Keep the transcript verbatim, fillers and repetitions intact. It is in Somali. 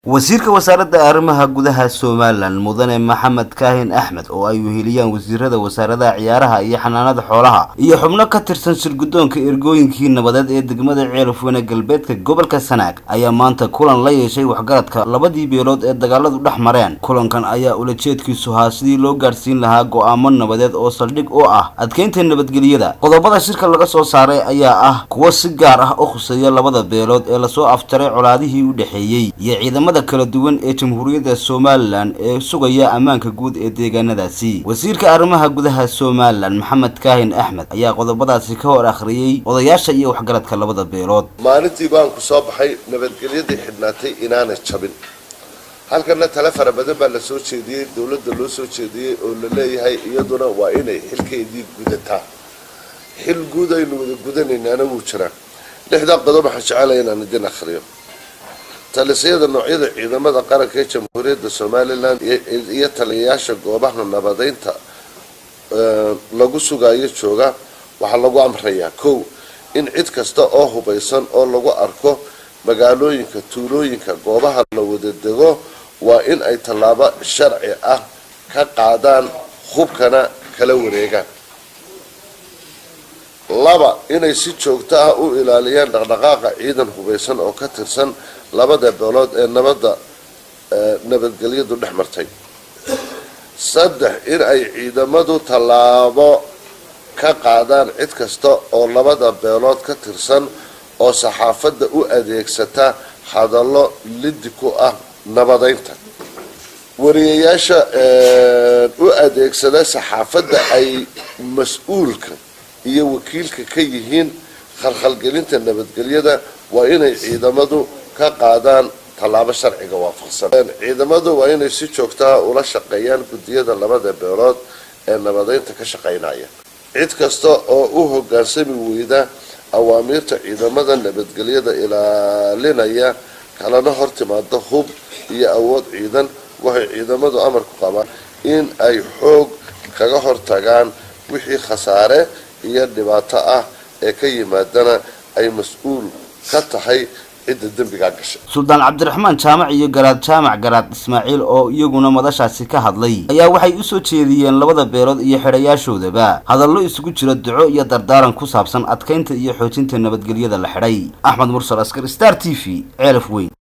wasiirka wasaaradda arrimaha gudaha Soomaaliland mudane Maxamed Kaahin Axmed oo ay weheliyaan wasiirada wasaaradda ciyaaraha iyo xanaanada xoolaha iyo xubno ka tirsan shirgudoonka ergooyinkii nabadeed ee degmada Ceelafweyne galbeedka gobolka Sanaag ayaa maanta kulan la yeeshay waxgaradka labadii beelood ee dagaaladu dhex mareen. kulankan ayaa ulajeedkiisu ahaa sidii loo gaarsiin lahaa go'aamo nabadeed oo saldhig u ah adkeynta nabadgelyada. qodobada shirka laga soo saaray ayaa ah kuwa si gaar ah u khuseeya labada beelood ee la soo aftaray colaadihii u dhaxeeyay iyo ciidamada kala duwan ee Jamhuuriyadda Soomaaliland ee sugaya amaanka guud ee deegaanadaasi. wasiirka arrimaha gudaha Soomaaliland Maxamed Kaahin Axmed ayaa qodobadaasi ka hor akhriyay odayaasha iyo waxgaradka labada beelood. maalintii baan ku soo baxay nabadgelyadii xidhnaatay inaanay jabin. halkana tala fara badan baa la soo jeediyay, dawladda loo soo jeediyay oo la leeyahay iyaduna waa inay xilkeedii gudataa. xil guud aynu wada gudanaynaana wuu jiraa. lixda qodob waxaan jecelahay inaan idin akhriyo. talisayada noocyada ciidamada qaranka ee Jamhuuriyadda Soomaaliland iyo taliyayaasha goobaha nabadeynta lagu sugayo jooga waxaa lagu amrayaa kow in cid kasta oo hubaysan oo lagu arko magaalooyinka tuulooyinka goobaha la wada dego waa in ay tallaabo sharci ah ka qaadaan, hubkana kala wareegaan. laba inay si joogto ah u ilaaliyaan dhaqdhaqaaqa ciidan hubaysan oo ka tirsan labada beelood ee nabadda nabadgelyadu dhex martay. saddex in ay ciidamadu tallaabo ka qaadaan cid kasta oo labada beelood ka tirsan oo saxaafadda u adeegsata hadallo lidi ku ah nabadeynta. wariyayaasha u adeegsada saxaafadda ay mas-uulka iyo wakiilka ka yihiin khalkhalgelinta nabadgelyada waa inay ciidamadu ka qaadaan tallaabo sharciga waafaqsan. ciidamadu waa inay si joogto ah ula shaqeeyaan guddiyada labada beelood ee nabadeynta ka shaqeynaya. cid kasta oo u hoggaansami weyda awaamiirta ciidamada nabadgelyada ilaalinaya kalena hor timaada hub iyo awood ciidan waxay ciidamadu amar ku qabaan in ay xoog kaga hortagaan wixii khasaare iyo dhibaato ah ee ka yimaadana ay mas-uul ka tahay cidda dambiga gashay. Sultan Cabdiraxmaan Jaamac iyo Garaad Jaamac Garaad Ismaaciil oo iyaguna madashaasi ka hadlay ayaa waxay u soo jeediyeen labada beelood iyo xidhayaashoodaba hadallo isugu jira duco iyo dardaaran ku saabsan adkeynta iyo xoojinta nabadgelyada la xidhay. Axmed Mursal Askar, Star T V, Ceelafweyne.